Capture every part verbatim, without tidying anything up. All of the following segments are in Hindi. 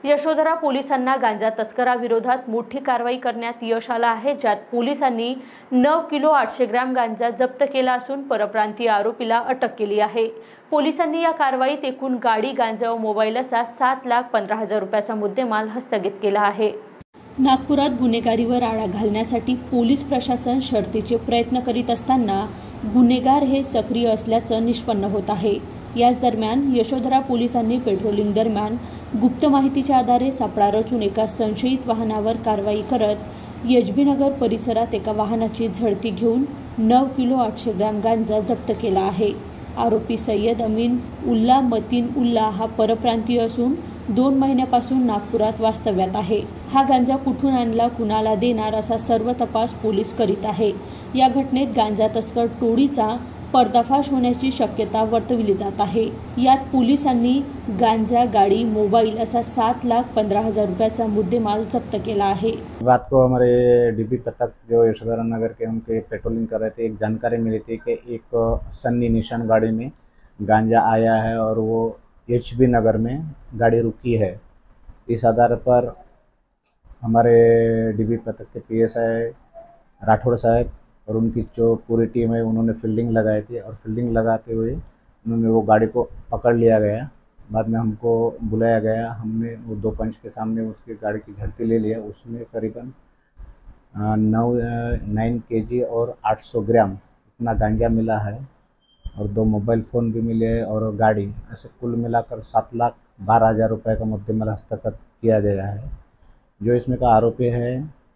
यशोधरा पोलिसांना गांजा तस्कराविरोधात मोठी कारवाई करण्यात यश आलं आहे, ज्यात पोलिसांनी नऊ किलो आठशे ग्रॅम गांजा जप्त केला असून परप्रांतीय आरोपीला अटक केली आहे। पोलिसांनी या कारवाईत एकूण गाडी, गांजा व मोबाईल असा सात लाख पंधरा हजार रुपयाचा मुद्देमाल हस्तगत केला आहे। नागपुरात गुन्हेगारीवर आळा घालण्यासाठी पोलीस प्रशासन शर्थीचे प्रयत्न करीत असताना गुन्हेगार हे सक्रिय असल्याचं निष्पन्न होत आहे। याच दरम्यान यशोधरा पोलिसांनी पेट्रोलिंग दरम्यान गुप्त माहितीच्या आधारे सापळा रचून एका संशयित वाहनावर कारवाई करत एचबी नगर परिसरात एका वाहनाची झडती घेऊन नऊ किलो आठशे ग्रॅम गांजा जप्त केला आहे। आरोपी सय्यद अमीन उल्ला मतीन उल्ला हा परप्रांतीय असून दोन महिन्यापासून नागपुरात वास्तव्यात आहे। हा गांजा कुठून आणला, कुणाला देणार असा सर्व तपास पोलीस करीत आहे। या घटनेत गांजा तस्कर टोळीचा पर्दाफाश होण्याची शक्यता वर्तविली जात आहे। यात पोलिसांनी गांजा, गाड़ी, मोबाइल असा सात लाख पंद्रह हजार रुपयाचा मुद्देमाल जब्त केला है। रात को हमारे डीबी पथक जो यशोधरा नगर के उनके पेट्रोलिंग कर रहे थे, एक जानकारी मिली थी कि एक सन्नी निशान गाड़ी में गांजा आया है और वो एचबी नगर में गाड़ी रुकी है। इस आधार पर हमारे डीबी पथक के पीएसआई राठौड़ साहब और उनकी जो पूरी टीम है उन्होंने फील्डिंग लगाई थी और फील्डिंग लगाते हुए उन्होंने वो गाड़ी को पकड़ लिया गया। बाद में हमको बुलाया गया, हमने वो दो पंच के सामने उसकी गाड़ी की झड़ती ले लिया। उसमें करीबन नौ नाइन के जी और आठ सौ ग्राम इतना गांजा मिला है और दो मोबाइल फ़ोन भी मिले हैं और गाड़ी, ऐसे कुल मिलाकर सात लाख बारह हज़ार रुपये का मुद्देमाल हस्तगत किया गया है। जो इसमें का आरोपी है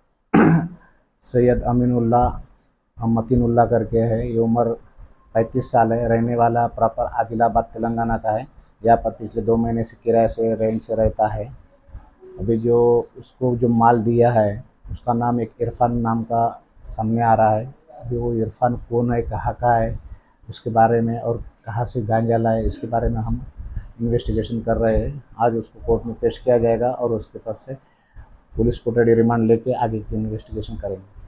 सैयद अमीनुल्ला मतीनुल्ला करके है। ये उम्र पैंतीस साल है, रहने वाला प्रॉपर आदिलाबाद तेलंगाना का है। यहाँ पर पिछले दो महीने से किराए से रेंट से रहता है। अभी जो उसको जो माल दिया है उसका नाम एक इरफान नाम का सामने आ रहा है। अभी वो इरफान कौन है, कहाँ का है, उसके बारे में और कहाँ से गांजा लाए इसके बारे में हम इन्वेस्टिगेशन कर रहे हैं। आज उसको कोर्ट में पेश किया जाएगा और उसके पास से पुलिस कस्टडी रिमांड लेके आगे की इन्वेस्टिगेशन करेंगे।